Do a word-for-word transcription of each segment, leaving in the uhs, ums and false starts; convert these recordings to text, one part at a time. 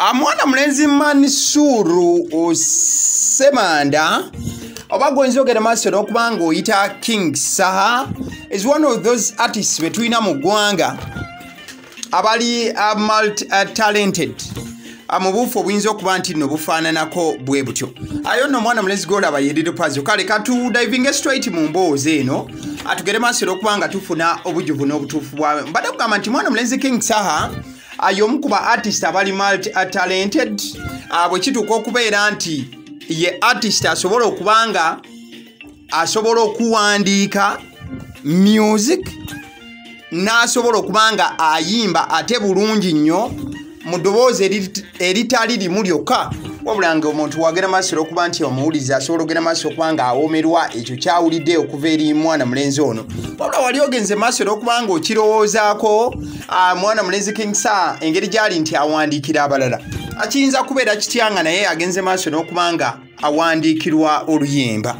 Amwana mulenzi Mansuru Semanda obagwenzogera maso okubanga oyita King Saha is one of those artists between amugwanga abali uh, multi uh, talented amubufu obuyinza okuba nti no bufaananako bwe butyo ayo nno mwana mulenzi golaba yediro Pazo kale katu diving straight mu mboozi eno atugere maso okubanga tufuna obujuvu n'obutuufu bwawe mbadde kugamba nti mwana mulenzi King Saha ayo mukuba artist abali multi uh, talented bwe kituuka okubeera nti ye artist asobola okubanga asobola okuwandiika music n'asobola okubanga ayimba ate bulungi nnyo mu ddoboozi eritali limu lyokka wabula nga omuntu wagenda maaso okuba nti omuwuliza asobola ogenda maaso okubanga awoomerwa ekyo kyawulidde okuva eri mwana mulenzi ono wabula wali ogenze maaso okubanga okirowoozaako mwana mulenzi King Saha engeri gyali nti awandiikira abalala akiyinza kubeera kityanga naye agenze maaso n'okubanga awandiikirwa oluyimba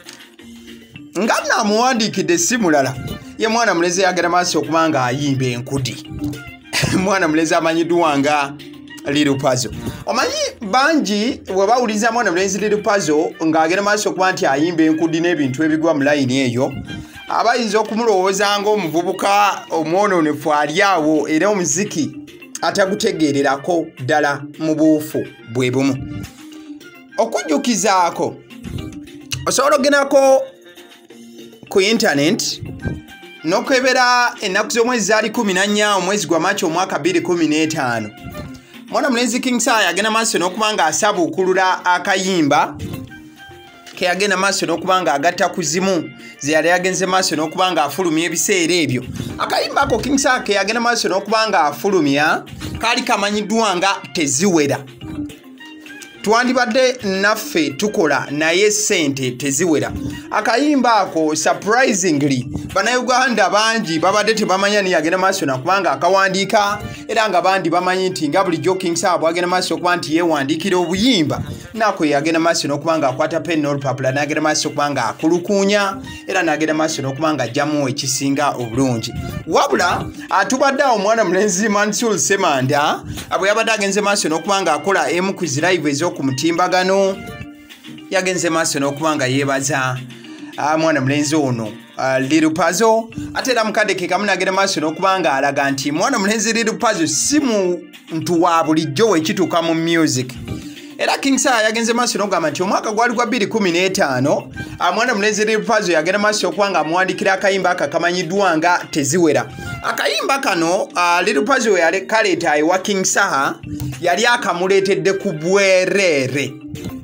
nga naamuwandiikidde si mulala ye mwana mulenzi yagenda maaso okubanga ayimba enkudi mwana mulenzi amanyiddwa nga Little Pazo omanyi bangi bwe bawuliza mwana mulenzi Little Pazo ng'agenda maaso okuba nti ayimba enkudi n'ebintu ebigwa mu layini eyo abayinza okumulowooza ng'omuvubuka omwononefu ali awo era omuziki atagutegeererako ddala mu buufu bwe bumu okujjukizaako osobola ogendako ku internet n'okwebera ennaku z'omwezi zaali kumi na nnya omwezi gwa Maachi omwaka bbiri kumi n'etaano mwana mulenzi King Saha yagenda maaso n'okuba nga asabuukulula akayimba ke yagenda maaso n'okuba nga agatta ku zimu ze yali yagenze maaso n'okuba nga afulumya ebiseera ebyo akayimba ako King Saha ke yagenda maaso n'okuba nga afulumya kaali kamanyiddwa nga teziwera twandibadde naffe tukola naye ssente teziwera akayimba ako surprisingly bannayuganda bangi babadde tebamanya ni yagenda maaso nakubanga akawandiika era nga bandi bamanyi nti nga bulijjo King Saha bwagenda maaso okuba nti yeewandiikira obuyimba naako yagenda maaso n'okuba nga akwata pen n'olupapula n'agenda maaso okuba nga akulukuunya era n'agenda maaso n'okuba nga ajjamu ekisinga obulungi wabula atubadde awo omwana mulenzi Mansuru Semanda bwe yabadde agenze maaso n'okuba nga akola emu ku zi live ez'oku mutimbagano yagenze maaso n'okuba nga yeebaza mwana mulenzi ono Little Pazo ate era mukadde ke kamu n'agenda maaso n'okuba nga alaga nti mwana mulenzi Little Pazo si muntu wa bulijjo wekituuka mu music era King Saha yagenze maaso n'okugamba nti omwaka gwali gwa bbiri kumi n'etaano mwana mulenzi Little Pazo yagenda maaso okuba nga amuwandikira akayimba aka kamanyiddwa nga teziwera akayimba kano uh, Little Pazo yali kaleeta ewa King Saha yali akamuleetedde ku bwereere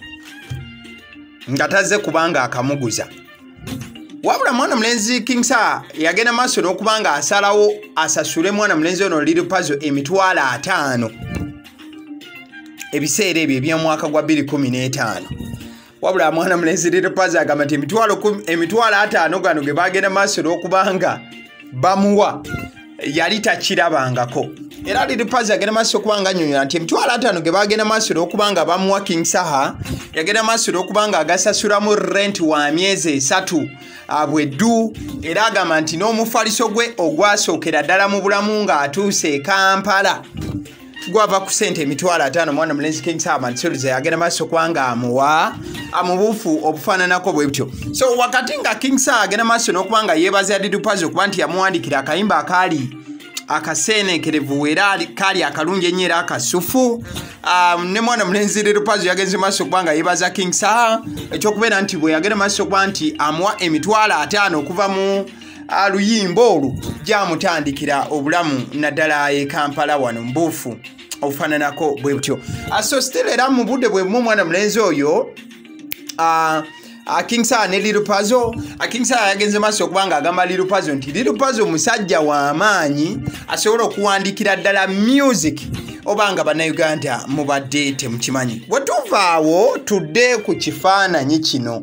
nga tazze kubanga akamuguza wabula mwana mulenzi King Saha yagenda maaso n'okuba nga asalawo asasule mwana mulenzi ono Little Pazo emitwalo ataano ebiseera ebyo eby'omwaka gwa bbiri kumi n'etaano wabula mwana mulenzi Little Pazo agamba nti emitwalo ataano gano ge bagenda maaso n'okuba nga bamuwa yali takirabangako era Little Pazo yagenda maaso okuba nga annyonnyola nti emitwalo ataano ge bagenda maaso n'okuba nga bamuwa King Saha yagenda maaso n'okuba nga agasasulamu rent wa myezi esatu bweddu era agamba nti n'omufaliso gwe ogwasookera ddala mu bulamu ng'atuuse e Kampala gwava ku ssente emitwalo ataano mwana mulenzi King Saha Mansuru yagenda maaso okuba nga amuwa amubuufu obufaananako bwe butyo so wakati nga King Saha agenda maaso n'okuba nga yeebaza Little Pazo okuba nti yamuwandikira akayimba akaali akaseenekerevu era kaali akalungi ennyo era akasufu um, ne mwana mulenzi Little Pazo yagenze maaso okuba nga yeebaza King Saha ekyokubeera nti bwe yagenda maaso okuba nti amuwa emitwalo ataano okuva mu luyimba olwo gyamutandikira obulamu naddala e Kampala wano mbuufu obufaananako bwe butyo so still era mu budde bwe bumu mwana mulenzi oyo uh, Uh, King Saha ne Little Pazo uh, King Saha yagenze maaso okuba nga agamba Little Pazo nti Little Pazo musajja w'amaanyi asobola okuwandiikira ddala music oba nga bannayuganda mubadde temukimanyi bwe tuva awo tudde ku kifaananyi kino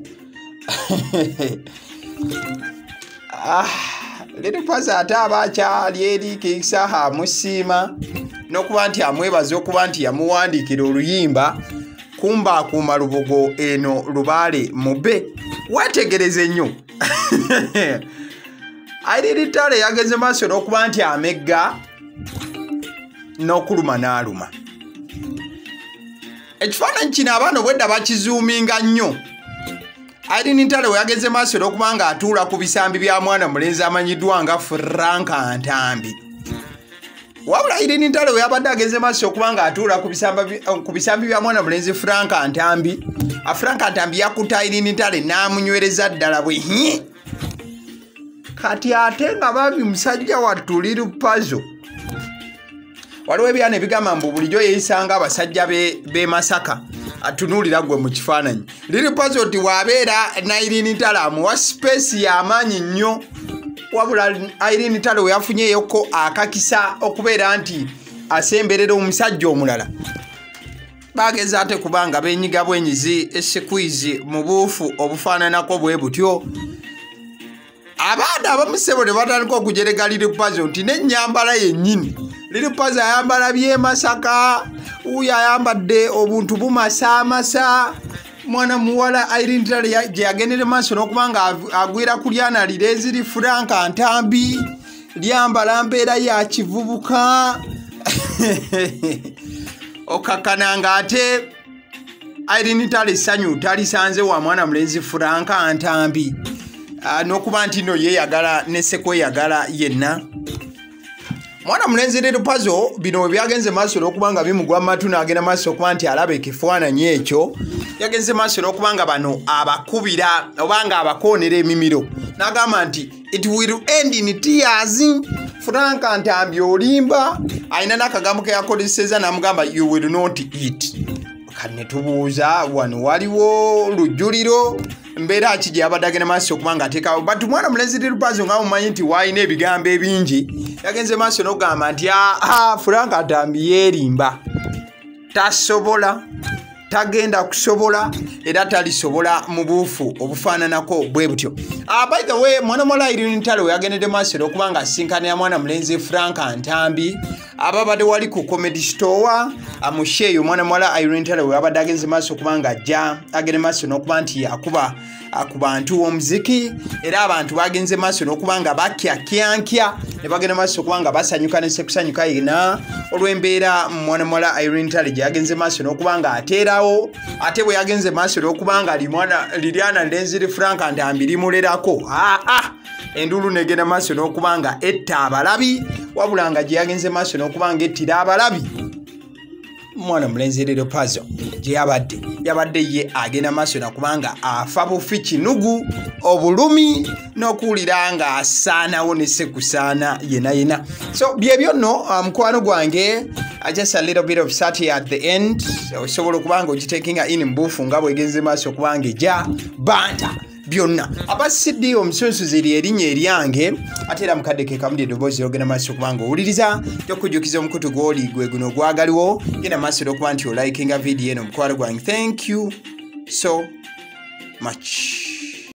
ah, Little Pazo ate aba akyali eri King Saha amusiima n'okuba nti amwebaza okuba nti yamuwandiikira oluyimba kumba akuuma lubogo eno lubaale mube wetegereze nnyo ayiriritale yagenze maaso n'okuba nti amegga n'okuluma n'aluma ekifaananyi kino abaana obwedda bakizoominga nnyo. Irene Ntale we yagenze maaso n'okuba nga atuula ku bisambi bya mwana mulenzi amanyiddwa nga Franka Ntambi. Wabula Irene Ntale we yabadde agenze maaso okuba nga atuula ku bisambi bya mwana mulenzi Franka Ntambi, Franka Ntambi yakuta Irene Ntale n'amunywereza ddala bwe hi. Kati ate nga babi musajja wattu Lil Pazo. Waliwo ebyana ebigamba mbu bulijjo yeeyisanga abasajja b'e Masaka. Atunuulira gwe mu kifaananyi. Lil Pazo ti bw'abeera na Irene Ntale amuwa sipeesi y'amaanyi nnyo. Wabula Irene Ntale we yafunyeyoko akakisa okubeera nti asemberera omusajja omulala. Bageza ate kubanga beenyiga bwenyizi esekwizi mu buufu obufaananako bwe butyo. Abaana abamusebo ne batandika okujerega Lil Pazo nti n'ennyambala yennyini. Lil Pazo ayambala by'e Masaka, uyo ayambadde obuntu bumasaamasa. Mwana muwala Irene Ntale gye yagendera maaso n'okuba nga agwira ku lyana lire eziri Franka Ntambi, lyambala mbeera ya kivubuka. Okakana ng'ate Irene Ntale essanyu talisanze wa mwana mulenzi Franka Ntambi. N'okuba nti nno yeeyagala ne ssekweyagala yenna. Mwana mulenzi Lil Pazo bino bwe byagenze maaso n'okuba nga bimugwa mu matu n'agenda maaso okuba nti alaba ekifaananyi ekyo. Yagenze maaso n'okuba nga bano abakubira oba nga abakoonera emimiro. N'agamba nti it will end in tears. Franka Ntambi olimba. Alina n'akagambo ke yakozesezza n'amugamba you will not eat. Kati ne tubuuza wano waliwo lujjuliro. Mbeera ki gye yabadde agenda maaso okuba nga ateekawo. But mwana mulenzi Lil Pazo nga mumanyi nti waalina ebigambo ebingi. Yagenze maaso n'okugamba nti aa Franka Ntambi yeerimba. Tasobola, tagenda kusobola, era talisobola mu buufu obufaananako bwe butyo. Uh, by the way, mwana muwala Irene Ntale we yagendedde maaso n'okuba nga asinkanira mwana mulenzi Franka Ntambi. Ababadde wali ku comedy store amusheeyo mwana muwala Irene Ntale we yabadde agenze maaso okuba nga ajja agende maaso n'okuba nti yakuba ku bantu omuziki, era abantu bagenze maaso n'okuba nga bakyakyankya ne bagenda maaso okuba nga basanyuka ne sekusanyuka yena olw'embeera mwana muwala Irene Ntale gye yagenze maaso n'okuba nga ateerawo. Ate bwe yagenze maaso n'okuba nga liryana lenzi Franka Ntambi limulerako aa endulu negenda maaso n'okuba nga etta abalabi, wabula nga gye yagenze maaso n'okuba nga ettira abalabi mwana mulenzi Lil Pazo gye yabadde yabadde ye agenda maaso nakubanga afa bufi kinugu obulumi n'okuwulira nga asaanawo ne sekusaana yena yena. So byebyo nno mukwano gwange just a little bit of satire at the end. Osobola okubanga ogitekinga in mbuufu nga bwegenze maaso okubanga ejja banta byonna abasidde omusunsuzi eri erinnya eryange ate era mukadde ke kamuli eddoboozi lyogenda maaso okubanga owuliriza kyokujjukiza omukutu gw'oli gwe guno gwagaliwo genda maaso okuba nti olikinga vidiyo eno mukwano gwange. Thank you so much.